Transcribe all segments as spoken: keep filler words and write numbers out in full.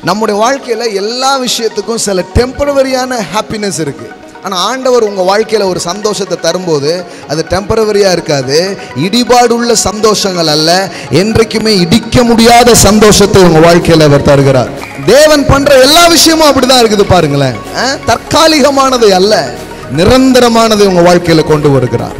நம்முடைய வாழ்க்கையில் எல்லா விஷயத்துக்கும் சில டெம்பரவரியான ஹாப்பினஸ் இருக்குது. ஆனால் ஆண்டவர் உங்கள் வாழ்க்கையில் ஒரு சந்தோஷத்தை தரும்போது அது டெம்பரவரியாக இருக்காது. இடிபாடுள்ள சந்தோஷங்கள் அல்ல, என்றைக்குமே இடிக்க முடியாத சந்தோஷத்தை உங்கள் வாழ்க்கையில் அவர் தருகிறார். தேவன் பண்ணுற எல்லா விஷயமும் அப்படி தான் இருக்குது பாருங்களேன். தற்காலிகமானது அல்ல, நிரந்தரமானதை உங்கள் வாழ்க்கையில் கொண்டு வருகிறார்.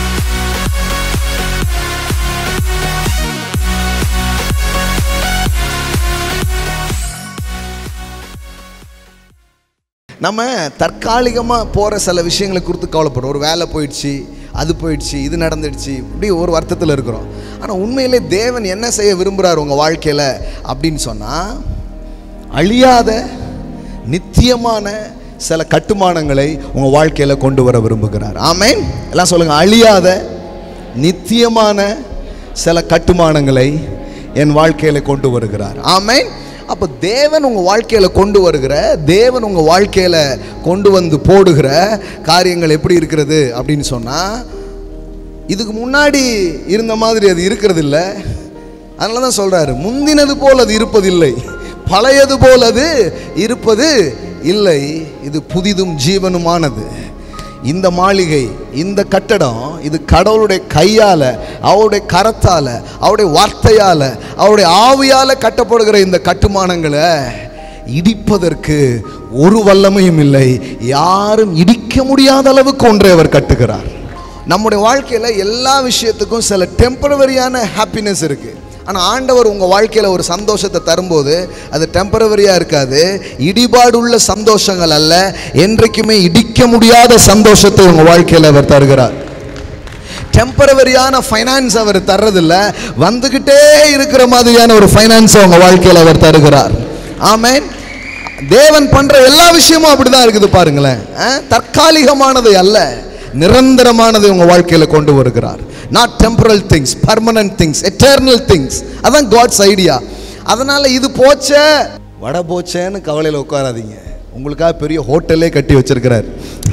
நம்ம தற்காலிகமாக போகிற சில விஷயங்களை குறித்து கவலைப்படுறோம். ஒரு வேலை போயிடுச்சு, அது போயிடுச்சு, இது நடந்துடுச்சு, இப்படி ஒரு வருத்தத்தில் இருக்கிறோம். ஆனால் உண்மையிலே தேவன் என்ன செய்ய விரும்புகிறார் உங்கள் வாழ்க்கையில் அப்படின்னு சொன்னால், அழியாத நித்தியமான சில கட்டுமானங்களை உங்கள் வாழ்க்கையில் கொண்டு வர விரும்புகிறார். ஆமென். எல்லாம் சொல்லுங்கள், அழியாத நித்தியமான சில கட்டுமானங்களை என் வாழ்க்கையில் கொண்டு வருகிறார். ஆமென். அப்போ தேவன் உங்கள் வாழ்க்கையில் கொண்டு வருகிற, தேவன் உங்கள் வாழ்க்கையில் கொண்டு வந்து போடுகிற காரியங்கள் எப்படி இருக்கிறது அப்படின்னு சொன்னால், இதுக்கு முன்னாடி இருந்த மாதிரி அது இருக்கிறது இல்லை. அதனால தான் சொல்கிறாரு, முந்தினது போல் அது இருப்பதில்லை, பழையது போல் அது இருப்பது இல்லை, இது புதிதும் ஜீவனுமானது. இந்த மாளிகை, இந்த கட்டடம், இது கடவுளுடைய கையால், அவருடைய கரத்தால், அவருடைய வார்த்தையால், அவருடைய ஆவியால் கட்டப்படுகிற இந்த கட்டுமானங்களை இடிப்பதற்கு ஒரு வல்லமையும் இல்லை. யாரும் இடிக்க முடியாத அளவுக்கு ஒன்றை அவர் கட்டுகிறார். நம்முடைய வாழ்க்கையில் எல்லா விஷயத்துக்கும் சில டெம்பரவரியான ஹாப்பினஸ் இருக்குது. ஆனால் ஆண்டவர் உங்கள் வாழ்க்கையில் ஒரு சந்தோஷத்தை தரும்போது அது டெம்பரவரியாக இருக்காது. இடிபாடுள்ள சந்தோஷங்கள் அல்ல, என்றைக்குமே இடிக்க முடியாத சந்தோஷத்தை உங்கள் வாழ்க்கையில் அவர் தருகிறார். டெம்பரவரியான ஃபைனான்ஸ் அவர் தர்றதில்லை, வந்துக்கிட்டே இருக்கிற மாதிரியான ஒரு ஃபைனான்ஸை உங்கள் வாழ்க்கையில் அவர் தருகிறார். ஆமென். தேவன் பண்ணுற எல்லா விஷயமும் அப்படி தான் இருக்குது பாருங்களேன். தற்காலிகமானது அல்ல, நிரந்தரமானதை உங்கள் வாழ்க்கையில் கொண்டு வருகிறார். Not temporal things, permanent things, eternal things. அதான் காட்ஸ் ஐடியா. அதனால் இது போச்சே, வடை போச்சேன்னு கவலையில் உட்காராதீங்க. உங்களுக்காக பெரிய ஹோட்டலே கட்டி வச்சிருக்கிறார்.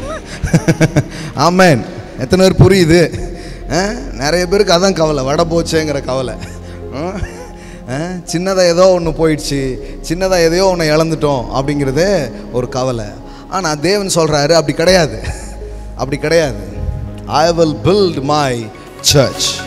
ஆமென். எத்தனை பேர் புரியுது? நிறைய பேருக்கு அதான் கவலை, வடை போச்சேங்கிற கவலை. சின்னதாக ஏதோ ஒன்று போயிடுச்சு, சின்னதாக எதையோ ஒன்று இழந்துட்டோம் அப்படிங்கிறது ஒரு கவலை. ஆனால் தேவன் சொல்கிறாரு, அப்படி கிடையாது, அப்படி கிடையாது. I will build my church.